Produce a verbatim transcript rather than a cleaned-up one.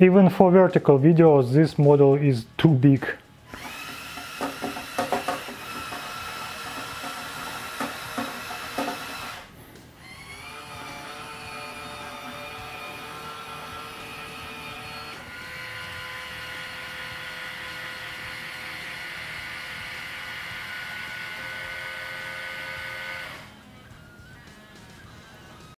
Even for vertical videos this model is too big.